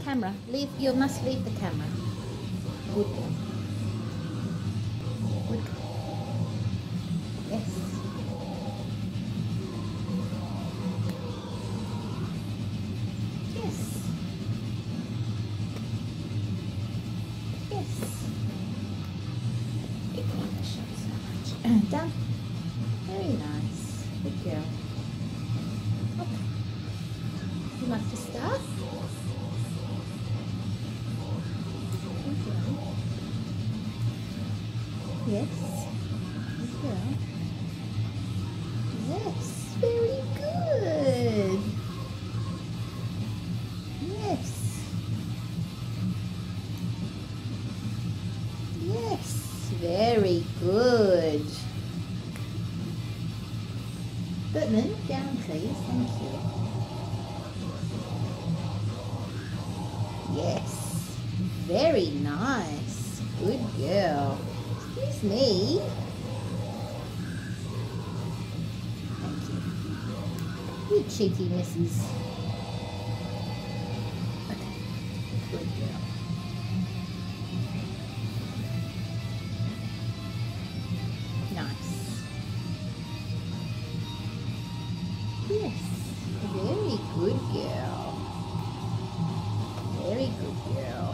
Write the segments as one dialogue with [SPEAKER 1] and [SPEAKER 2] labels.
[SPEAKER 1] camera. Leave. You must leave the camera. Good girl. Good girl. Yes. Yes. Yes. You can show so much. Done. Very nice. Good girl. Okay. You like to start? Good girl. Yes. Good girl. Yes. Very good. Yes. Yes. Very good. Goodman, down please. Thank you. Yes. Very nice. Good girl. Excuse me. Thank you. You cheeky missus. Okay. Good girl. Nice. Yes. Very good girl. Very good girl.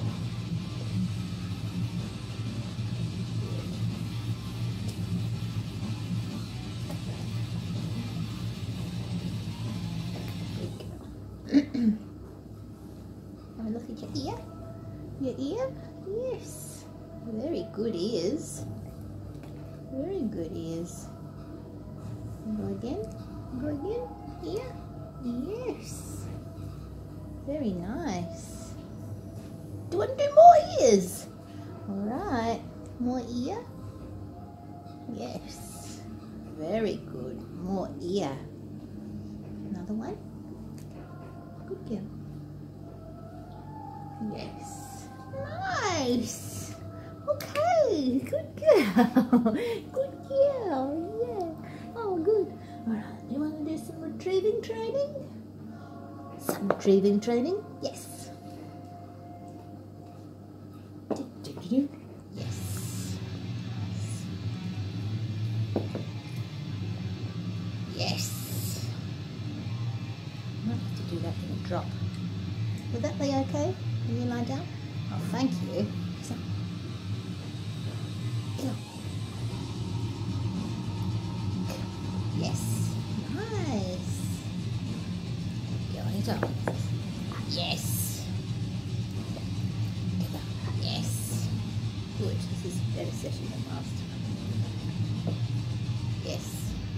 [SPEAKER 1] Have a look at your ear. Your ear? Yes. Very good ears. Very good ears. Go again. Go again. Ear. Yes. Very nice. Do you want to do more ears? Alright. More ear? Yes. Very good. More ear. Another one? Good girl. Yes. Nice. Okay. Good girl. Good girl. Yeah. Oh, good. Alright. Do you want to do some retrieving training? Some retrieving training? Yes. Yes. Yes. Might have to do that in a drop. Would that be okay? Can you lie down? Oh, thank you. So, yes. Nice. Go on your top. Yes. Yes. Good. This is a better session than last time. Yes.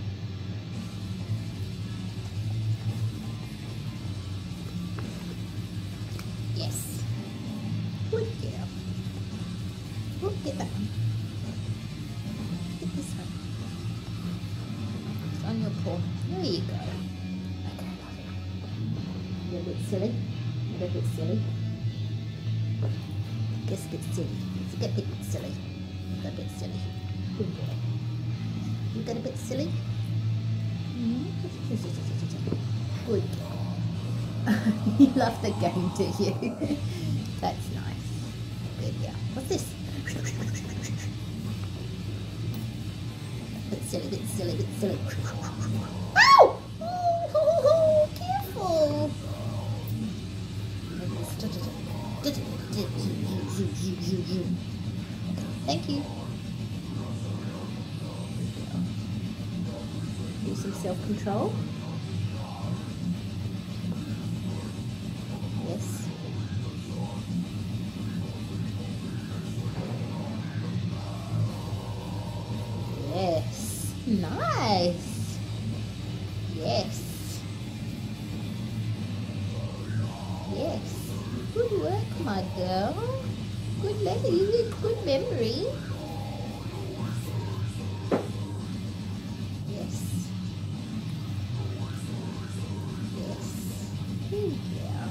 [SPEAKER 1] Yes. Good girl. Oh, get that one. Get this one. It's on your paw. There you go. Okay, lovely. A little bit silly. A little bit silly. Gets a bit silly. It's a bit silly. Got a bit silly. Good boy. You got a bit silly? Good girl. You love the game, do you? That's nice. Good, yeah. What's this? Bit silly, bit silly, bit silly. Ow! Oh, careful. Thank you. Do some self-control. Yes. Yes. Nice. Yes. Yes. Good work, my girl. Good lady. Good memory. Yes. Yes. Good girl.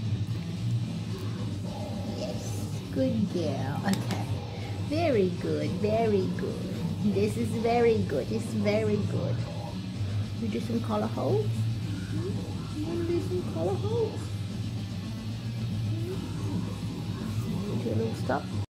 [SPEAKER 1] Yes. Good girl. Okay. Very good. Very good. This is very good. It's very good. You do some collar holds? You want to do some collar holds? little stuff.